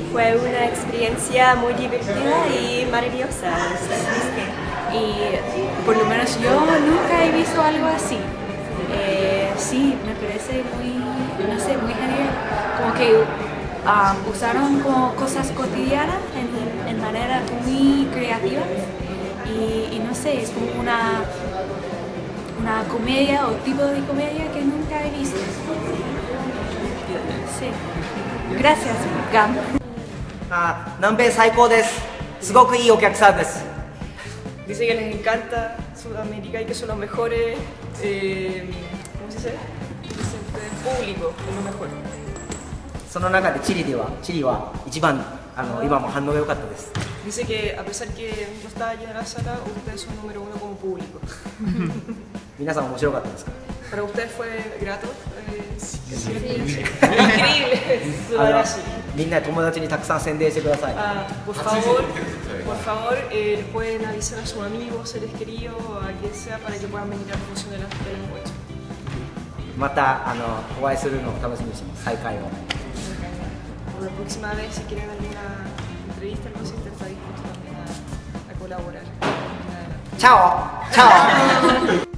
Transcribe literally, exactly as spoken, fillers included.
Sí, fue una experiencia muy divertida y maravillosa. Y por lo menos yo nunca he visto algo así. Eh, sí, me parece muy, no sé, muy genial. Como que um, usaron como cosas cotidianas en, en manera muy creativa. Y, y no sé, es como una, una comedia o tipo de comedia que nunca he visto. Sí. Gracias, Gam. あ、南米最高です。すごくいいお客さんです。 Dice que les encanta Sudamérica y que son los mejores, eh, ¿cómo se dice? El público es lo mejor. その中でチリでは、チリは一番あの今も反応が良かったです。 Dice que a pesar que no está llena la sala, ustedes son número uno como público. 皆さん面白かったですか？ ¿Para ustedes fue grato? Eh, sí, sí. Increíble. Sudarashi. みんな友達にたくさん宣伝してください。 Ah, por favor, por favor, eh, les pueden avisar a sus amigos, seres queridos, a quien sea, para que puedan venir a la función de las de las ocho. またあのお会いするのを楽しみにしてます。再会を。 La próxima vez, si quieren alguna entrevista, no sé, está dispuesto también a, a colaborar. チャオチャオ